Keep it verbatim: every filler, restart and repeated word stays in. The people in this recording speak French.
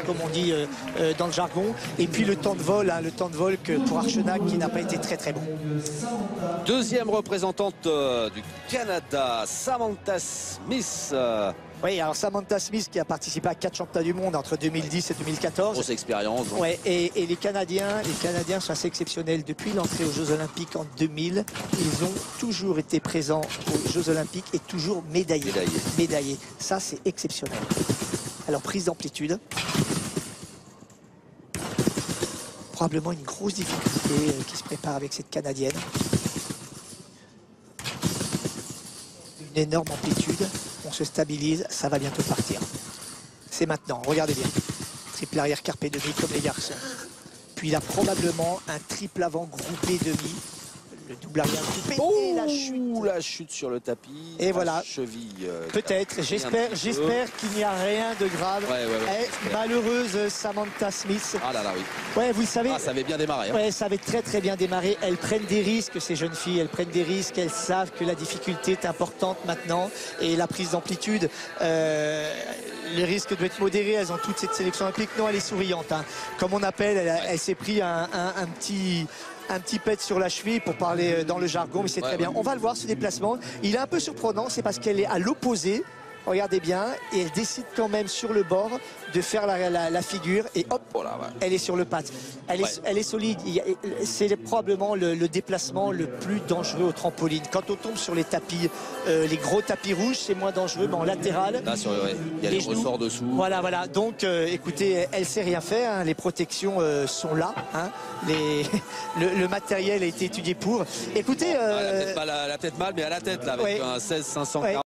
comme on dit euh, euh, dans le jargon. Et puis le temps de vol, hein, le temps de vol que pour Archenac qui n'a pas été très très bon. Deuxième représentante euh, du Canada, Samantha Smith. Euh, Oui, alors Samantha Smith qui a participé à quatre championnats du monde entre deux mille dix et deux mille quatorze. Grosse expérience. Donc. Ouais, et, et les Canadiens, les Canadiens sont assez exceptionnels. Depuis l'entrée aux Jeux Olympiques en deux mille, ils ont toujours été présents aux Jeux Olympiques et toujours médaillés. Médaillés. Médaillés. Ça, c'est exceptionnel. Alors, prise d'amplitude. Probablement une grosse difficulté euh, qui se prépare avec cette Canadienne. Une énorme amplitude. On se stabilise, ça va bientôt partir. C'est maintenant, regardez bien. Triple arrière carpé demi comme les garçons. Puis il a probablement un triple avant groupé demi. Le double arrière groupé Oh, et la chute. La chute sur le tapis. Et voilà. Cheville. Euh, Peut-être, j'espère j'espère qu'il n'y a rien de grave. Ouais, ouais, ouais. Eh, malheureuse Samantha Smith. Ah là là, oui. Ouais, vous le savez. Ah, ça avait bien démarré. Hein. Ouais, ça avait très très bien démarré. Elles prennent des risques, ces jeunes filles. Elles prennent des risques. Elles savent que la difficulté est importante maintenant. Et la prise d'amplitude, euh, les risques doivent être modérés. Elles ont toute cette sélection olympique. Non, elle est souriante. Hein. Comme on appelle, elle, elle s'est pris un, un, un petit... un petit pet sur la cheville pour parler dans le jargon, mais c'est ouais, très bien. Ouais. On va le voir, ce déplacement. Il est un peu surprenant, c'est parce qu'elle est à l'opposé. Regardez bien, et elle décide quand même sur le bord de faire la, la, la figure et hop, oh là, ouais. Elle est sur le pat. Elle est, ouais. elle est solide. C'est probablement le, le déplacement le plus dangereux au trampoline. Quand on tombe sur les tapis, euh, les gros tapis rouges, c'est moins dangereux, mais en latéral, là, sur, ouais. Il y a les, les ressorts dessous. Voilà, voilà. Donc, euh, écoutez, elle sait rien faire. Hein. Les protections euh, sont là. Hein. Les... le, le matériel a été étudié pour. Écoutez, euh... ah, la, tête mal, la tête mal, mais à la tête là, avec ouais. un seize cinq cent quarante. Ouais.